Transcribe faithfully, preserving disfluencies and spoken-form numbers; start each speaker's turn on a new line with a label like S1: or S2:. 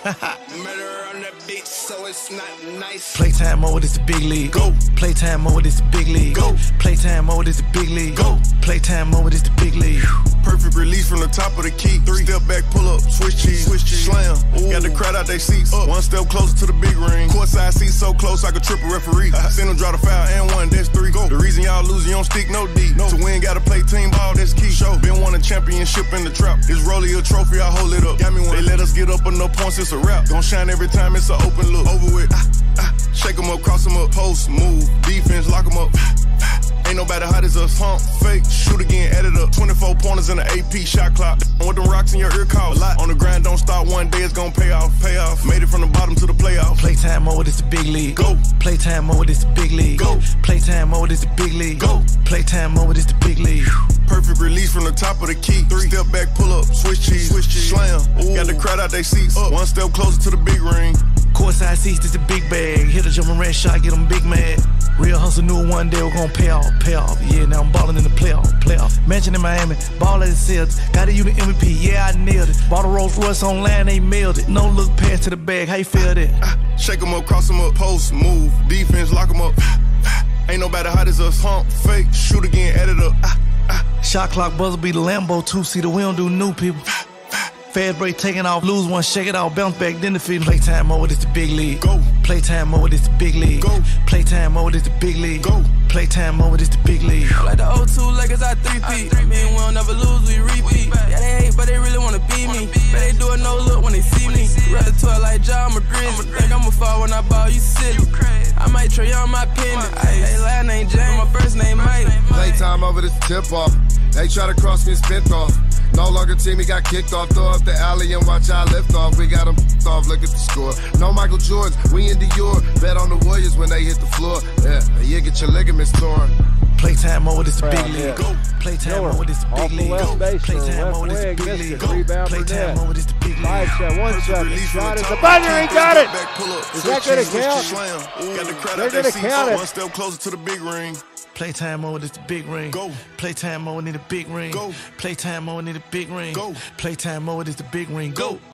S1: Murder on the beat, so it's not nice.
S2: Playtime mode is the big league.
S1: Go.
S2: Playtime mode is the big league.
S1: Go.
S2: Playtime mode is the big league.
S1: Go.
S2: Playtime mode is the big league.
S1: Perfect release from the top of the key. Three step back, pull up, switch cheese, switch cheese. Slam. Ooh. Got the crowd out they seats. Up. One step closer to the big ring. Courtside seats so close I could trip a referee. Send them draw the foul and one, that's three. Go. The reason y'all losing, you don't stick no D. No. To win, gotta play team ball, that's key. Show. Been won a championship in the trap. This Rollie a trophy, I hold it up. Got me one. They let us get up on no points, it's a wrap. Gon' shine every time, it's an open look. Over with. Ah, ah. Shake 'em up, cross 'em up, post, move, defense, lock 'em up. Ain't nobody hot as us, pump, fake, shoot again, added up. twenty-four pointers in the A P shot clock. With them rocks in your ear call. A lot on the grind, don't stop one day, it's gon' pay off, pay off. Made it from the bottom to the playoff.
S2: Playtime mode is the big league.
S1: Go.
S2: Playtime mode is the big league.
S1: Go.
S2: Playtime mode is the big league.
S1: Go.
S2: Playtime mode is the big league.
S1: Perfect release from the top of the key. Three step back, pull up, switch cheese, switch cheese. Slam. Ooh. Got the crowd out they seats. Up. One step closer to the big ring.
S2: Courtside seats, this a big bag. Hit a jumping red shot, get them big mad. Real hustle knew one day we're gonna pay off, pay off. Yeah, now I'm ballin' in the playoff, playoff. Mansion in Miami, ball at the Celtics. Got a unit M V P, yeah, I nailed it. Bought a Rolls Royce online, they mailed it. No look past to the bag, how you feel that?
S1: Ah, shake 'em up, cross 'em up, post, move, defense, lock 'em up. Ain't nobody hot as us, hump, fake, shoot again, add it up. Ah, ah.
S2: Shot clock buzzer be the Lambo two-seater, we don't do new people. Fast break taking off, lose one, shake it off, bounce back, then defeat. Playtime mode is the big league.
S1: Go.
S2: Playtime mode is the big league.
S1: Go.
S2: Playtime mode is the big league.
S1: Go.
S2: Playtime mode is the big league.
S3: Like the old two Lakers, I three-peat. I mean, we don't never lose, we repeat. Yeah, they hate, but they really wanna beat me. But they do it no look when they see me. Rather twirl like Ja, I'm a grizzly. Think I'ma fall when I ball, you silly. I might trade on my pendant. Hey, last name James, my first name Mike.
S4: Playtime over this tip off. They try to cross me and spent off. No longer team, he got kicked off. Throw up the alley and watch I lift off. We got him off, look at the score. No Michael Jordan, we in Dior. Bet on the Warriors when they hit the floor. Yeah, you get your ligaments torn.
S2: Playtime mode is the big
S5: Right,
S2: league.
S5: yeah.
S2: Go. Playtime
S5: Miller,
S2: mode is the
S5: off
S2: big
S5: the
S2: league.
S5: left
S2: Go.
S5: base or
S2: Playtime
S5: left
S2: mode is the
S5: wing,
S2: big
S5: missed
S2: league.
S5: it.
S2: Go.
S5: Rebound
S2: Playtime
S5: Burnett.
S2: mode is the big league.
S5: Five shot, one
S1: Perfect
S5: second.
S1: release from
S5: Shot
S1: the
S5: is
S1: top
S5: the
S1: of
S5: buzzer,
S1: key.
S5: he
S1: Three
S5: got
S1: step
S5: it.
S1: back, pull up,
S5: Is
S1: switch
S5: that gonna
S1: cheese, switch
S5: count?
S1: cheese. Slam. Ooh. Got the crowd
S5: They're
S1: out they
S5: gonna
S1: seats.
S5: count
S1: Up.
S5: it.
S1: One step closer to the big ring.
S2: Playtime mode is the big ring.
S1: Go.
S2: Playtime mode need a big ring.
S1: Go.
S2: Playtime mode need a big ring.
S1: Go.
S2: Playtime mode is the big ring. Go.